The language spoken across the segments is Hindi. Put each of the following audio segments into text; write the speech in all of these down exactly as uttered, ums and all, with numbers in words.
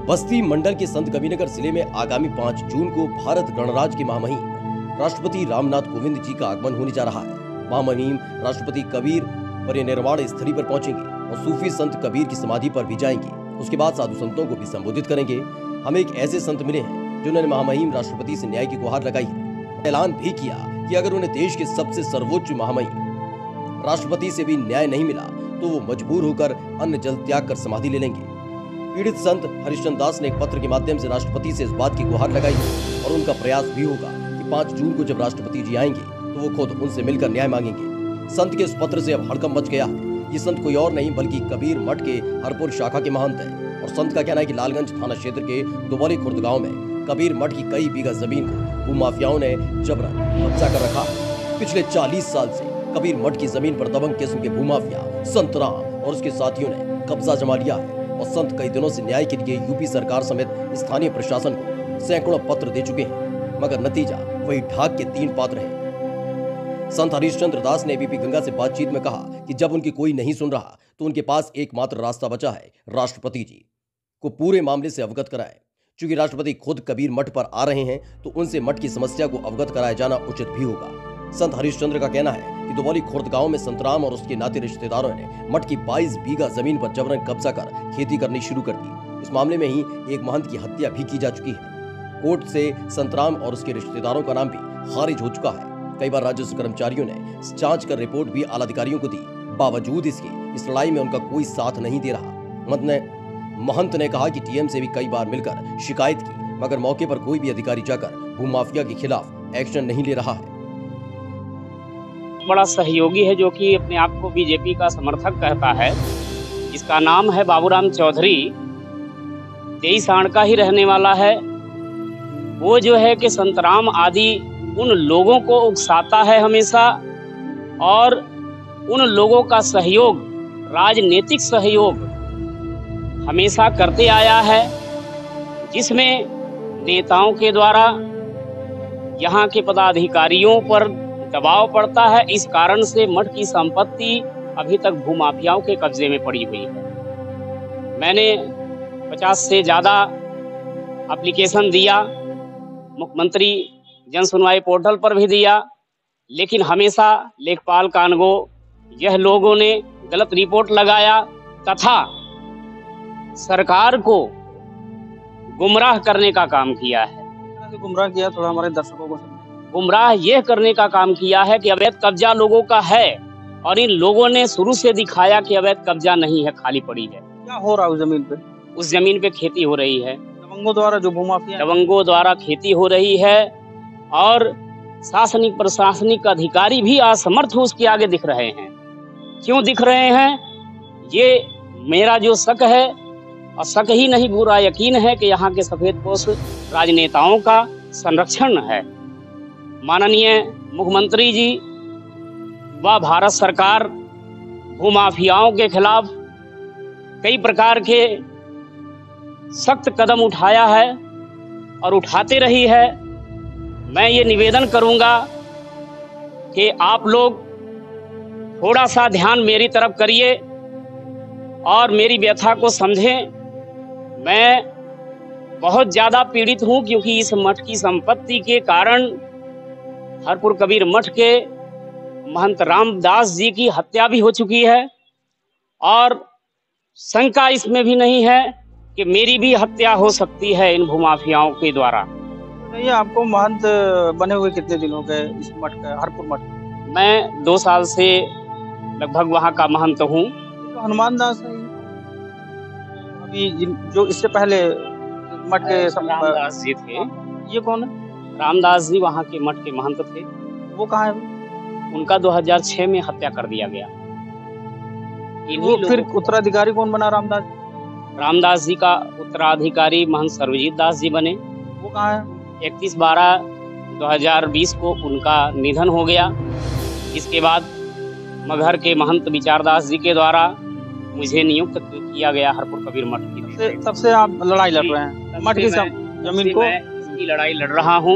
बस्ती मंडल के संत कबीरनगर जिले में आगामी पाँच जून को भारत गणराज्य के महामहिम राष्ट्रपति रामनाथ कोविंद जी का आगमन होने जा रहा है। महामहिम राष्ट्रपति कबीर परिनिर्वाण स्थली पर पहुंचेंगे और सूफी संत कबीर की समाधि पर भी जाएंगे। उसके बाद साधु संतों को भी संबोधित करेंगे। हमें एक ऐसे संत मिले हैं जिन्होंने महामहिम राष्ट्रपति से न्याय की गुहार लगाई है। ऐलान भी किया कि अगर उन्हें देश के सबसे सर्वोच्च महामहिम राष्ट्रपति से भी न्याय नहीं मिला तो वो मजबूर होकर अन्न जल त्याग कर समाधि ले लेंगे। पीड़ित संत हरिश्चंद्र दास ने एक पत्र के माध्यम से राष्ट्रपति से इस बात की गुहार लगाई है और उनका प्रयास भी होगा कि पाँच जून को जब राष्ट्रपति जी आएंगे तो वो खुद उनसे मिलकर न्याय मांगेंगे। संत के इस पत्र से अब हड़कंप मच गया है। ये संत कोई और नहीं बल्कि कबीर मठ के हरपुर शाखा के महंत है और संत का कहना है कि लालगंज थाना क्षेत्र के दुबौली खुर्द गांव में कबीर मठ की कई बीघा जमीन को भूमाफियाओं ने जबरन कब्जा कर रखा। पिछले चालीस साल से कबीर मठ की जमीन पर दबंग किस्म के भूमाफिया संत राम और उसके साथियों ने कब्जा जमा लिया है और संत कई दिनों से न्याय के लिए यूपी सरकार समेत स्थानीय प्रशासन को सैकड़ों पत्र दे चुके हैं, मगर नतीजा वही ढाक के तीन पात्र है। संत हरिश्चंद्र दास ने एबीपी गंगा से बातचीत में कहा कि जब उनकी कोई नहीं सुन रहा तो उनके पास एकमात्र रास्ता बचा है, राष्ट्रपति जी को पूरे मामले से अवगत कराएं। चूंकि राष्ट्रपति खुद कबीर मठ पर आ रहे हैं तो उनसे मठ की समस्या को अवगत कराया जाना उचित भी होगा। संत हरिश्चंद्र का कहना है कि दुबौली खुर्द गांव में संतराम और उसके नाते रिश्तेदारों ने मठ की बाईस बीघा जमीन पर जबरन कब्जा कर खेती करनी शुरू कर दी। इस मामले में ही एक महंत की हत्या भी की जा चुकी है। कोर्ट से संतराम और उसके रिश्तेदारों का नाम भी खारिज हो चुका है। कई बार राजस्व कर्मचारियों ने जांच कर रिपोर्ट भी आला अधिकारियों को दी, बावजूद इसके इस लड़ाई में उनका कोई साथ नहीं दे रहा। महंत ने कहा कि टीएम से भी कई बार मिलकर शिकायत की, मगर मौके पर कोई भी अधिकारी जाकर भूमाफिया के खिलाफ एक्शन नहीं ले रहा है। बड़ा सहयोगी है जो कि अपने आप को बीजेपी का समर्थक कहता है। इसका नाम है बाबूराम चौधरी, तेईस आड़ का ही रहने वाला है। वो जो है कि संतराम आदि उन लोगों को उकसाता है हमेशा और उन लोगों का सहयोग, राजनीतिक सहयोग हमेशा करते आया है, जिसमें नेताओं के द्वारा यहाँ के पदाधिकारियों पर दबाव पड़ता है। इस कारण से मठ की संपत्ति अभी तक भूमाफियाओं के कब्जे में पड़ी हुई है। मैंने पचास से ज्यादा एप्लीकेशन दिया, मुख्यमंत्री जन सुनवाई पोर्टल पर भी दिया, लेकिन हमेशा लेखपाल कानगो यह लोगों ने गलत रिपोर्ट लगाया तथा सरकार को गुमराह करने का काम किया है। गुमराह किया थोड़ा हमारे दर्शकों को गुमराह यह करने का काम किया है कि अवैध कब्जा लोगों का है और इन लोगों ने शुरू से दिखाया कि अवैध कब्जा नहीं है, खाली पड़ी है। क्या हो रहा है उस जमीन पे? उस जमीन पे खेती हो रही है, दबंगों द्वारा, जो भूमाफिया दबंगों द्वारा खेती हो रही है और शासनिक प्रशासनिक अधिकारी भी असमर्थ हो उसके आगे दिख रहे हैं। क्यों दिख रहे हैं? ये मेरा जो शक है, और शक ही नहीं पूरा यकीन है कि यहाँ के सफेदपोश राजनेताओं का संरक्षण है। माननीय मुख्यमंत्री जी व भारत सरकार भूमाफियाओं के खिलाफ कई प्रकार के सख्त कदम उठाया है और उठाते रही है। मैं ये निवेदन करूंगा कि आप लोग थोड़ा सा ध्यान मेरी तरफ करिए और मेरी व्यथा को समझें। मैं बहुत ज्यादा पीड़ित हूं क्योंकि इस मठ की संपत्ति के कारण हरपुर कबीर मठ के महंत रामदास जी की हत्या भी हो चुकी है और शंका इसमें भी नहीं है कि मेरी भी हत्या हो सकती है इन भूमाफियाओं के द्वारा। ये आपको महंत बने हुए कितने दिन हो गए इस मठ का, हरपुर मठ? मैं दो साल से लगभग वहाँ का महंत हूँ। तो हनुमान दास है अभी जो इससे पहले मठ के रामदास जी थे। ये कौन है? रामदास जी वहाँ के मठ के महंत थे। वो कहाँ है? उनका दो हज़ार छह में हत्या कर दिया गया। वो फिर उत्तराधिकारी कौन बना रामदास? रामदास जी का उत्तराधिकारी महंत सर्वजीत दास जी बने। वो कहाँ है? इकतीस बारह दो हज़ार बीस को उनका निधन हो गया। इसके बाद मगहर के महंत विचारदास जी के द्वारा मुझे नियुक्त किया गया हरपुर कबीर मठ की। तब से आप लड़ाई लड़ रहे हैं मठ की जमीन को? इसकी लड़ाई लड़ रहा हूँ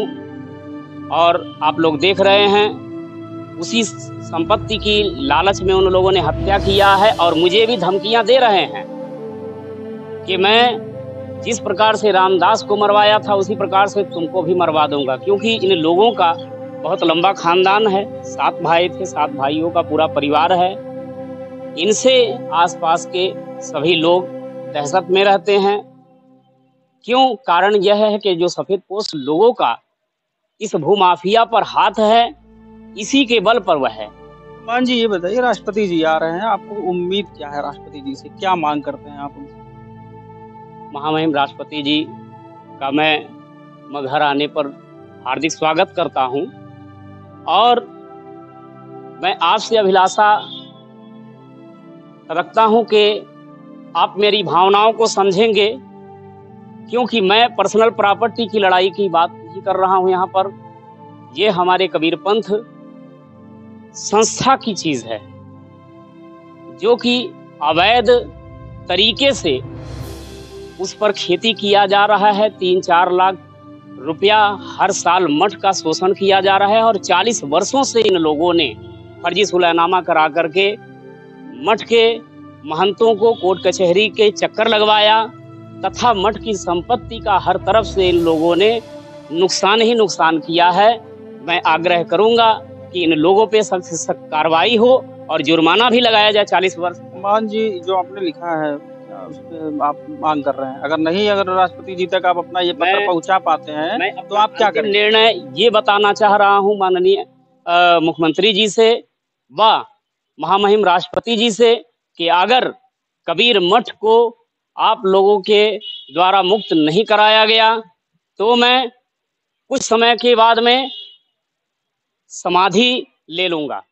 और आप लोग देख रहे हैं उसी संपत्ति की लालच में उन लोगों ने हत्या किया है और मुझे भी धमकियां दे रहे हैं कि मैं जिस प्रकार से रामदास को मरवाया था उसी प्रकार से तुमको भी मरवा दूंगा, क्योंकि इन लोगों का बहुत लंबा खानदान है। सात भाई थे, सात भाइयों का पूरा परिवार है। इनसे आसपास के सभी लोग दहशत में रहते हैं। क्यों? कारण यह है कि जो सफेद पोस्ट लोगों का इस भूमाफिया पर हाथ है, इसी के बल पर वह है। मान जी ये बताइए, राष्ट्रपति जी आ रहे हैं, आपको उम्मीद क्या है राष्ट्रपति जी से, क्या मांग करते हैं आप उनसे? महामहिम राष्ट्रपति जी का मैं मगहर आने पर हार्दिक स्वागत करता हूं और मैं आपसे अभिलाषा रखता हूं कि आप मेरी भावनाओं को समझेंगे, क्योंकि मैं पर्सनल प्रॉपर्टी की लड़ाई की बात नहीं कर रहा हूं यहाँ पर। ये हमारे कबीर पंथ संस्था की चीज है, जो कि अवैध तरीके से उस पर खेती किया जा रहा है। तीन चार लाख रुपया हर साल मठ का शोषण किया जा रहा है और चालीस वर्षों से इन लोगों ने फर्जी सुलहनामा करा करके मठ के महंतों को कोर्ट कचहरी के चक्कर लगवाया तथा मठ की संपत्ति का हर तरफ से इन लोगों ने नुकसान ही नुकसान किया है। मैं आग्रह करूंगा कि इन लोगों पे सख्त से सख्त कार्रवाई हो और जुर्माना भी लगाया जाए चालीस वर्ष। मान जी जो आपने लिखा है उस पे आप मांग कर रहे हैं, अगर नहीं अगर राष्ट्रपति जी तक आप अपना ये पत्र पहुंचा पाते हैं मैं तो आप क्या करें? निर्णय ये बताना चाह रहा हूं माननीय मुख्यमंत्री जी से व महामहिम राष्ट्रपति जी से कि अगर कबीर मठ को आप लोगों के द्वारा मुक्त नहीं कराया गया तो मैं कुछ समय के बाद में समाधि ले लूंगा।